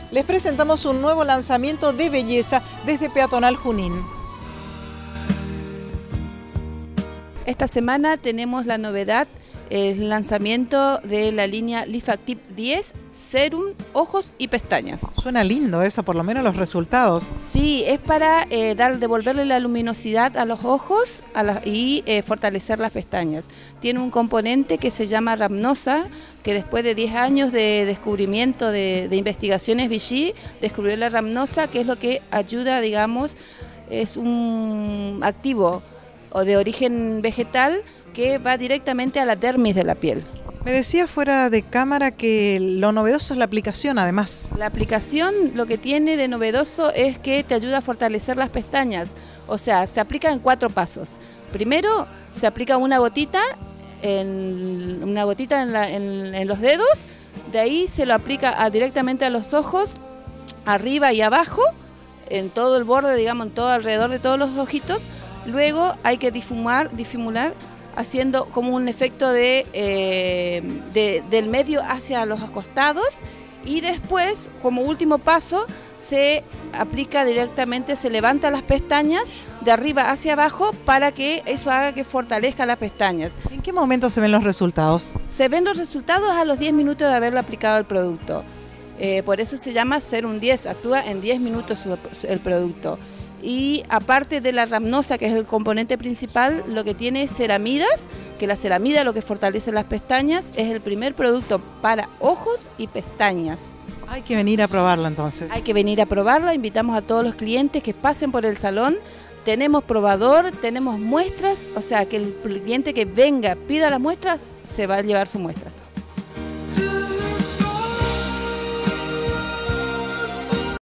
Les presentamos un nuevo lanzamiento de belleza desde Peatonal Junín. Esta semana tenemos la novedad, el lanzamiento de la línea Lifactive 10 Serum Ojos y Pestañas. Suena lindo eso, por lo menos los resultados. Sí, es para devolverle la luminosidad a los ojos y fortalecer las pestañas. Tiene un componente que se llama Rhamnosa, que después de 10 años de descubrimiento de investigaciones Vichy, descubrió la Rhamnosa, que es lo que ayuda, digamos, es un activo o de origen vegetal que va directamente a la dermis de la piel. Me decía fuera de cámara que lo novedoso es la aplicación, además. La aplicación lo que tiene de novedoso es que te ayuda a fortalecer las pestañas. O sea, se aplica en 4 pasos. Primero, se aplica una gotita en los dedos. De ahí se lo aplica directamente a los ojos, arriba y abajo, en todo el borde, digamos, en todo alrededor de todos los ojitos. Luego hay que difuminar haciendo como un efecto del medio hacia los costados, y después, como último paso, se aplica directamente, se levanta las pestañas de arriba hacia abajo para que eso haga que fortalezca las pestañas. ¿En qué momento se ven los resultados? Se ven los resultados a los 10 minutos de haberlo aplicado el producto. Por eso se llama Serum 10, actúa en 10 minutos el producto. Y aparte de la Rhamnosa, que es el componente principal, lo que tiene es ceramidas, que la ceramida lo que fortalece las pestañas, es el primer producto para ojos y pestañas. Hay que venir a probarla entonces. Hay que venir a probarla, invitamos a todos los clientes que pasen por el salón. Tenemos probador, tenemos muestras, o sea que el cliente que venga, pida las muestras, se va a llevar su muestra.